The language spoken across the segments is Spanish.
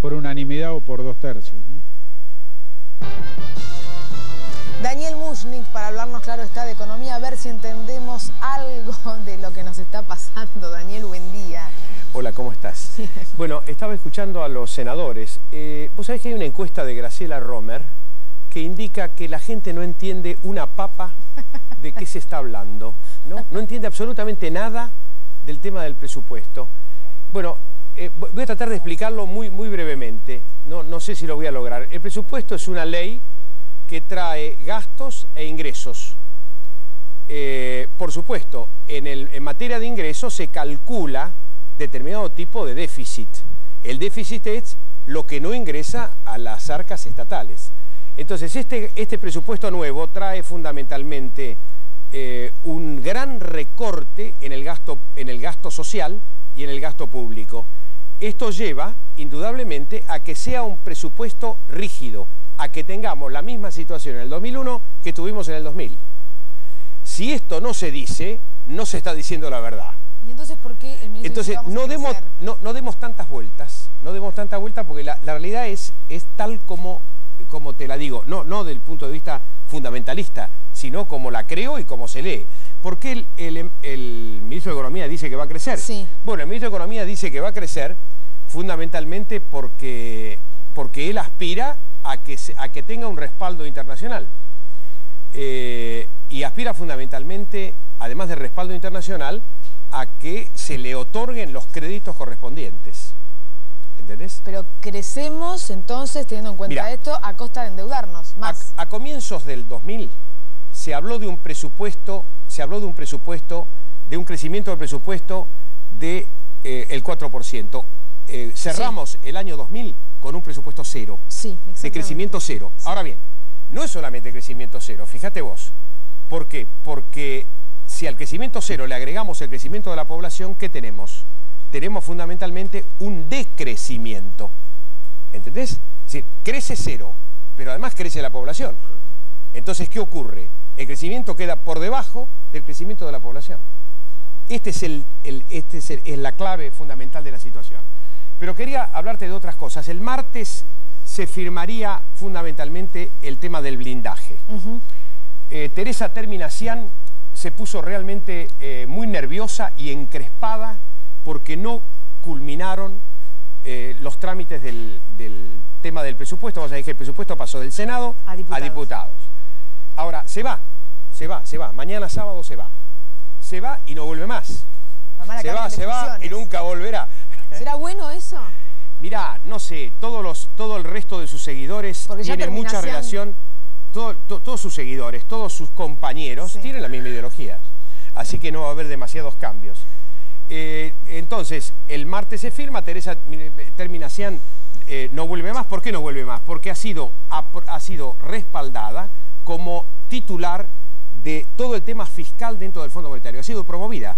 por unanimidad o por 2/3, ¿no? Daniel Mushnik, para hablarnos, claro está, de economía, a ver si entendemos algo de lo que nos está pasando. Daniel, buen día. Hola, ¿cómo estás? Bueno, estaba escuchando a los senadores. Vos sabés que hay una encuesta de Graciela Romer que indica que la gente no entiende una papa de qué se está hablando, ¿no? No entiende absolutamente nada del tema del presupuesto. Bueno, voy a tratar de explicarlo muy brevemente. No sé si lo voy a lograr. El presupuesto es una ley que trae gastos e ingresos. Por supuesto, en materia de ingresos se calcula determinado tipo de déficit. El déficit es lo que no ingresa a las arcas estatales. Entonces, este presupuesto nuevo trae fundamentalmente un gran recorte en el gasto social y en el gasto público. Esto lleva, indudablemente, a que sea un presupuesto rígido, a que tengamos la misma situación en el 2001 que tuvimos en el 2000. Si esto no se dice, no se está diciendo la verdad. ¿Y entonces por qué el ministro dice que vamos a crecer? No demos tantas vueltas, porque la realidad es tal como te la digo, no del punto de vista fundamentalista, sino como la creo y como se lee. ¿Por qué el ministro de Economía dice que va a crecer? Sí. Bueno, el ministro de Economía dice que va a crecer fundamentalmente porque él aspira a que tenga un respaldo internacional. Y aspira fundamentalmente, además del respaldo internacional, a que se le otorguen los créditos correspondientes. ¿Entendés? Pero crecemos entonces, teniendo en cuenta esto, a costa de endeudarnos más. A comienzos del 2000 se habló de un presupuesto, de un crecimiento del presupuesto de el 4%. Cerramos el año 2000 con un presupuesto cero, de crecimiento cero. Sí. Ahora bien, no es solamente crecimiento cero, fíjate vos. ¿Por qué? Porque si al crecimiento cero le agregamos el crecimiento de la población, ¿qué tenemos? Tenemos fundamentalmente un decrecimiento. ¿Entendés? Es decir, crece cero, pero además crece la población. Entonces, ¿qué ocurre? El crecimiento queda por debajo del crecimiento de la población. Esta es la clave fundamental de la situación. Pero quería hablarte de otras cosas. El martes se firmaría fundamentalmente el tema del blindaje. Teresa Terminacián se puso realmente muy nerviosa y encrespada porque no culminaron los trámites del tema del presupuesto. Vamos a decir que el presupuesto pasó del Senado a diputados. Ahora, se va. Mañana sábado se va. Se va y no vuelve más. Se va y nunca volverá. ¿Será bueno eso? Mirá, no sé, todo el resto de sus seguidores tienen mucha relación. Todos sus seguidores, todos sus compañeros tienen la misma ideología. Así que no va a haber demasiados cambios. Entonces, el martes se firma, Teresa Terminacián no vuelve más. ¿Por qué no vuelve más? Porque ha sido respaldada como titular de todo el tema fiscal dentro del Fondo Monetario. Ha sido promovida.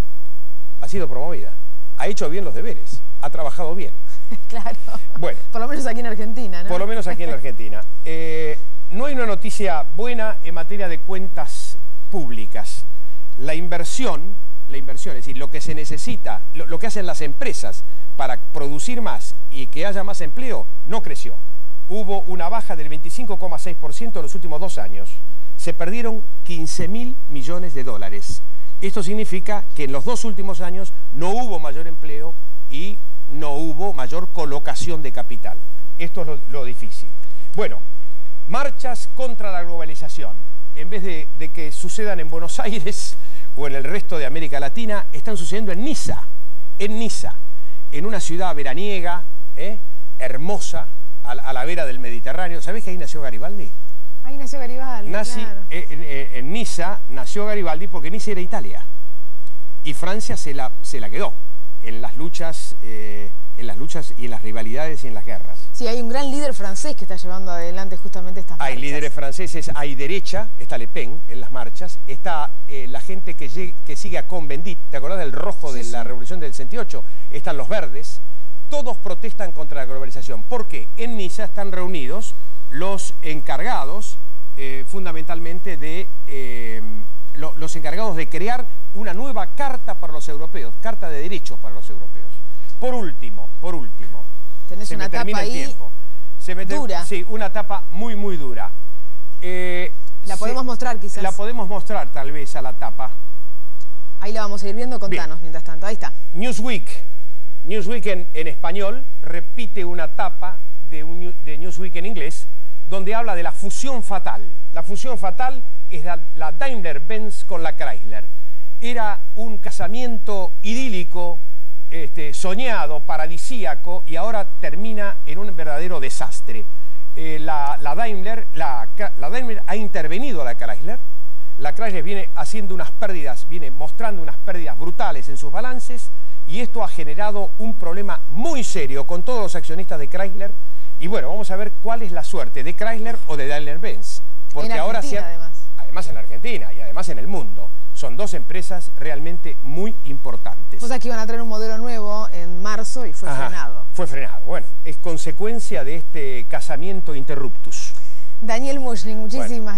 Ha hecho bien los deberes. Ha trabajado bien. Claro. Bueno. Por lo menos aquí en Argentina, ¿no? Por lo menos aquí en la Argentina. No hay una noticia buena en materia de cuentas públicas. La inversión, es decir, lo que se necesita, lo que hacen las empresas para producir más y que haya más empleo, no creció. Hubo una baja del 25,6% en los últimos 2 años. Se perdieron 15.000 millones de dólares. Esto significa que en los 2 últimos años no hubo mayor empleo y no hubo mayor colocación de capital. Esto es lo difícil. Bueno, marchas contra la globalización. En vez de que sucedan en Buenos Aires o en el resto de América Latina, están sucediendo en Niza, en una ciudad veraniega, hermosa, a la vera del Mediterráneo. ¿Sabés que ahí nació Garibaldi? Ahí nació Garibaldi, claro. En Niza nació Garibaldi porque Niza era Italia. Y Francia se la quedó en las luchas y en las rivalidades y en las guerras. Sí, hay un gran líder francés que está llevando adelante justamente estas marchas. Hay líderes franceses, hay derecha, está Le Pen en las marchas, está la gente que sigue a Cohn-Bendit, ¿te acordás del rojo de la revolución del 68? Están los verdes, todos protestan contra la globalización. ¿Por qué? En Niza están reunidos los encargados fundamentalmente de los encargados de crear una nueva carta para los europeos, carta de derechos para los europeos. Por último, Tenés se una me termina tapa el ahí tiempo. Dura. Sí, una tapa muy, muy dura. La podemos mostrar quizás. La podemos mostrar tal vez a la tapa. Ahí la vamos a ir viendo, contanos mientras tanto. Ahí está. Newsweek. Newsweek en español repite una tapa de Newsweek en inglés, donde habla de la fusión fatal. La fusión fatal es la Daimler-Benz con la Chrysler. Era un casamiento idílico, soñado, paradisíaco, y ahora termina en un verdadero desastre. La Daimler ha intervenido a la Chrysler. La Chrysler viene haciendo unas pérdidas, viene mostrando unas pérdidas brutales en sus balances, y esto ha generado un problema muy serio con todos los accionistas de Chrysler. Y bueno, vamos a ver cuál es la suerte de Chrysler o de Daimler-Benz. Porque en Argentina, ahora además en Argentina y además en el mundo. Son dos empresas realmente muy importantes. O sea que iban a traer un modelo nuevo en marzo y fue frenado. Fue frenado. Bueno, es consecuencia de este casamiento interruptus. Daniel Mushling, muchísimas